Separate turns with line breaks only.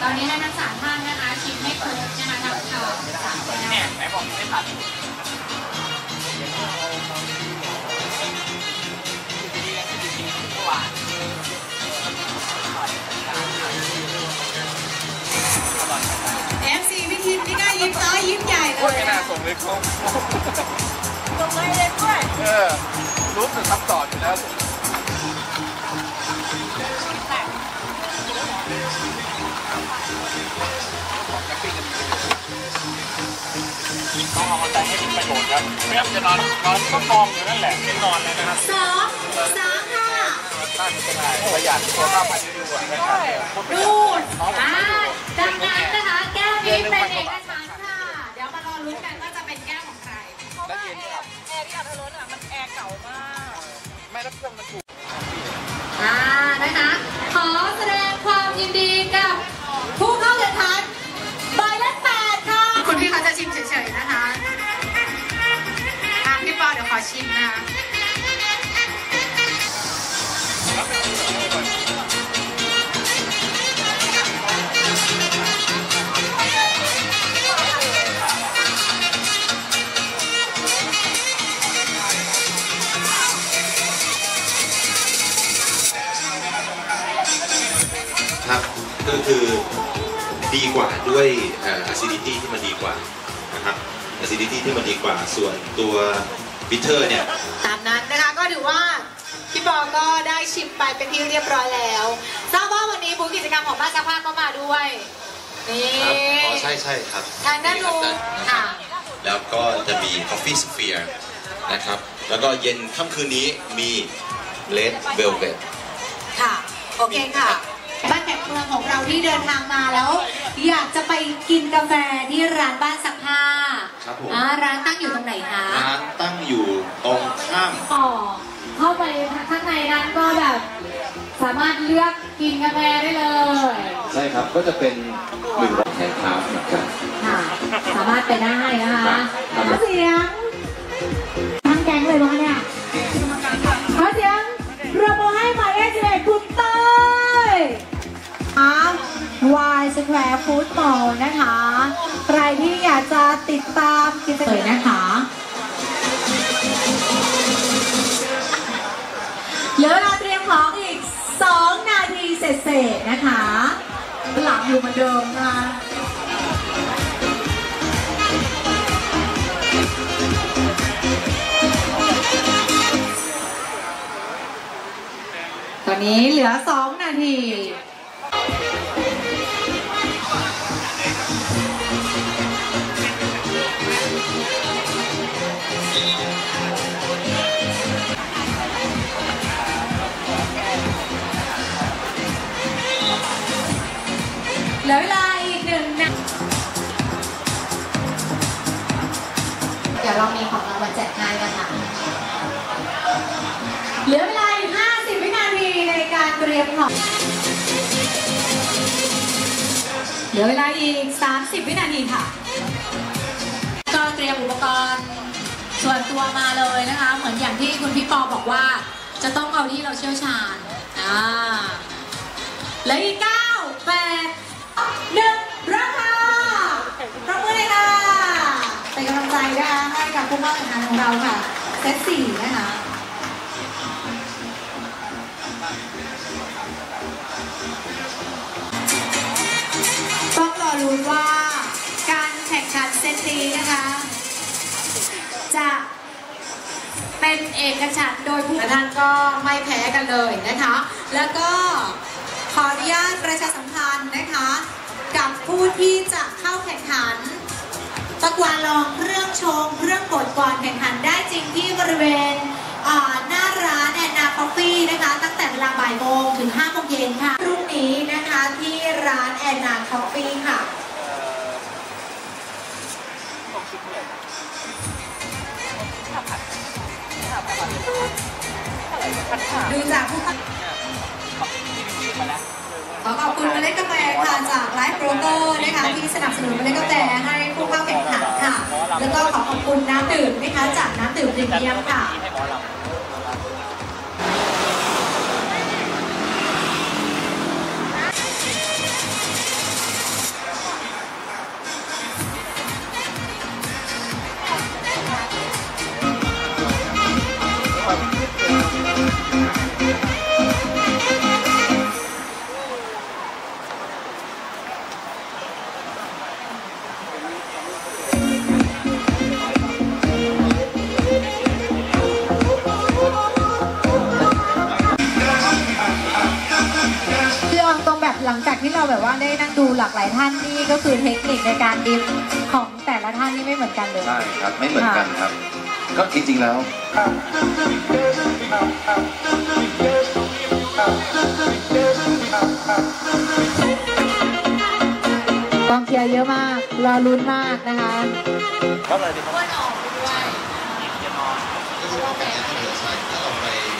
ตอนนี้ให้ทั้ง3ท่านนะคะชิมให้ครบนะคะทั้ง3แก้ว
ไหนบอกไม่ทัน
FC พี่ทิพย์นี่ก็ยิ้มน้อยยิ้มใหญ่เลย
ไม่น่าส่งเลยเขา
ส่งเลยเองด้วย
รู้สึกคำตอบอยู่แล้วต้องเอาใจให้เป็นประโยชน์ครับไม่งั้นจะนอนก็มองอยู่นั่นแหละไม่นอนเลยนะครับ
2 3ค่ะ
ตั้งจะได้ประหยัดตัวข้าวผัดยูอ่ะ
ดูดดังนั้นนะคะแก้วนี้เป็นเอกฉันท์ค่ะเดี๋ยวมารอลุ้นกันว่าจะเป็นแก้วของใครเพราะว่าแอร์ที่อัธรสมันแอร์เก่ามาก
ไม่รับเครื่องมันถูก
นะคะขอแสดงความยินดีกับผู้เข้าแข่งขันหมายเลข8ค่ะคุณพี่เขาจะชิมเฉยๆนะคะพี่ปอเดี๋ยวขอชิมนะคะ
ครับก็คือดีกว่าด้วยacidity ที่มันดีกว่านะครับ acidity ที่มันดีกว่าส่วนตัว bitter เนี่ย
ตามนั้นนะคะก็ถือว่าพี่ปอก็ได้ชิมไปเป็นที่เรียบร้อยแล้วทราบว่าวันนี้บูธกิจกรรมของบ้านซักผ้าก็มาด้วยนี่
อ๋อใช่ครับ
ทางด้านนู้นค่ะ
แล้วก็จะมี Coffee Sphere นะครับแล้วก็เย็นค่ำคืนนี้มี Red Velvet
ค่ะโอเคค่ะบ้านแขกเมืองของเราที่เดินทางมาแล้วอยากจะไปกินกาแฟที่ร้านบ้านซักผ้า
ครับผม
ร้านตั้งอยู่ตรงไหนคะ
ร้านตั้งอยู่ตรงข้าม
เข้าไปข้างในนั้นก็แบบสามารถเลือกกินกาแฟได้เลย
ใช่ครับก็จะเป็น100แห่งทางเหมือนกัน
ค่ะสามารถไปได้นะคะขอเสียงทั้งแก๊งเลยมั้งเนี่ยขอเสียงประมือให้หมายเลข11คุณเต้Y Square Football นะคะใครที่อยากจะติดตามกิจกรรมนะคะเหลือเวลาเตรียมของอีก2 นาทีเสร็จๆนะคะหลังอยู่เหมือนเดิมนะคะตอนนี้เหลือ2 นาทีเหลือเวลาอีก1 นาทีเดี๋ยวเรามีของรางวัลแจกให้นะคะเหลือเวลาอีก50 วินาทีในการเตรียมของเหลือเวลาอีก30 วินาทีค่ะก็เตรียมอุปกรณ์ส่วนตัวมาเลยนะคะเหมือนอย่างที่คุณพี่ปอบอกว่าจะต้องเอาที่เราเชี่ยวชาญเหลืออีก9 8 1เริ่มค่ะปรบมือเลยค่ะเป็นกำลังใจนะคะให้กับผู้เข้าแข่งขันของเราค่ะเซต4นะคะต้องรอลุ้นว่าการแข่งขันเซตนี้นะคะจะเป็นเอกฉันท์โดยผู้ท่านก็ไม่แพ้กันเลยนะคะแล้วก็ขออนุญาตประชาสัมพันธ์นะคะกับผู้ที่จะเข้าแข่งขันประกวดลองเครื่องชงเครื่องบดก่อนแข่งขันได้จริงที่บริเวณหน้าร้านแอนนาคอฟฟี่นะคะตั้งแต่เวลาบ่ายโมงถึง5 โมงเย็นค่ะพรุ่งนี้นะคะที่ร้านแอนนาคอฟฟี่ค่ะดูจากผู้ขอขอบคุณเมล็ดกาแฟค่ะจากไลฟ์โบรกเกอร์นะคะที่สนับสนุนเมล็ดกาแฟให้ผู้เข้าแข่งขันค่ะแล้วก็ขอขอบคุณน้ำดื่มนะคะจากน้ำดื่มพรีเมียมค่ะลังจากที่เราแบบว่าได้นั่งดูหลากหลายท่านนี่ก็คือเทคนิคในการดิฟของแต่ละท่านนี่ไม่เหมือนกันเลย
ใช่ครับไม่เหมือนกันครับ ก็จริงๆแล้ว
กองเชียร์เยอะมากรอลุ้นมากนะคะ
ครับอะไรดีครับ
อ้วนออกด้วย
ถ้าเราไป